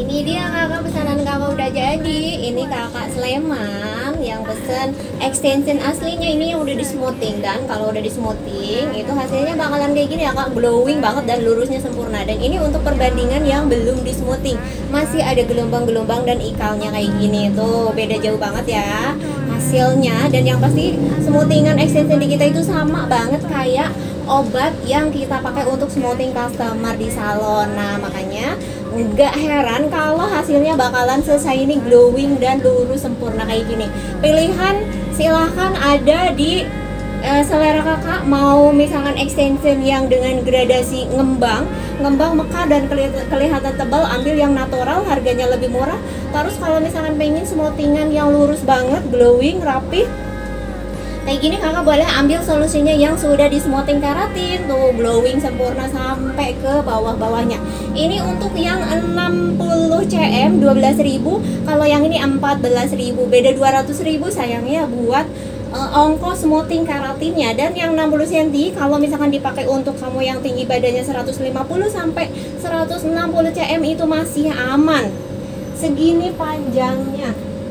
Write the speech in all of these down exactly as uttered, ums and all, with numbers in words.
Ini dia kakak, pesanan kakak udah jadi. Ini kakak Sleman yang pesen extension aslinya, ini yang udah di smoothing. Dan kalau udah di smoothing itu hasilnya bakalan kayak gini ya kak, glowing banget dan lurusnya sempurna. Dan ini untuk perbandingan yang belum di smoothing, masih ada gelombang-gelombang dan ikalnya kayak gini. Tuh beda jauh banget ya hasilnya. Dan yang pasti smoothingan extension di kita itu sama banget kayak obat yang kita pakai untuk smoothing customer di salon. Nah makanya nggak heran kalau hasilnya bakalan selesai ini glowing dan lurus sempurna kayak gini. Pilihan silahkan ada di eh, selera kakak. Mau misalkan extension yang dengan gradasi ngembang ngembang mekar dan kelihatan, kelihatan tebal, ambil yang natural, harganya lebih murah. Terus kalau misalkan pengen smoothingan yang lurus banget, glowing, rapi kayak gini, kakak boleh ambil solusinya yang sudah di smoothing keratin. Tuh glowing sempurna sampai ke bawah-bawahnya. Ini untuk yang enam puluh cm dua belas ribu, kalau yang ini empat belas ribu, beda dua ratus ribu sayangnya buat uh, ongkos smoothing keratinnya. Dan yang enam puluh sentimeter kalau misalkan dipakai untuk kamu yang tinggi badannya seratus lima puluh sampai seratus enam puluh cm itu masih aman. Segini panjangnya,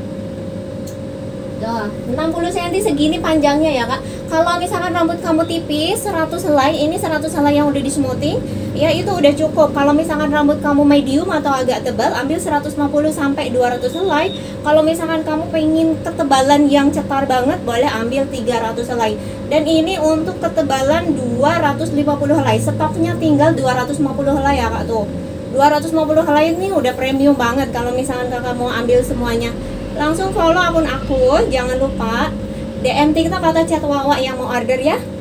enam puluh sentimeter segini panjangnya ya kak. Kalau misalkan rambut kamu tipis seratus helai, ini seratus helai yang udah di smoothing ya itu udah cukup. Kalau misalkan rambut kamu medium atau agak tebal, ambil seratus lima puluh sampai dua ratus helai. Kalau misalkan kamu pengen ketebalan yang cetar banget, boleh ambil tiga ratus helai. Dan ini untuk ketebalan dua ratus lima puluh helai, stoknya tinggal dua ratus lima puluh helai ya kak. Tuh dua ratus lima puluh helai ini udah premium banget. Kalau misalkan kakak mau ambil semuanya, langsung follow akun aku, jangan lupa D M TikTok atau chat Wawa yang mau order ya.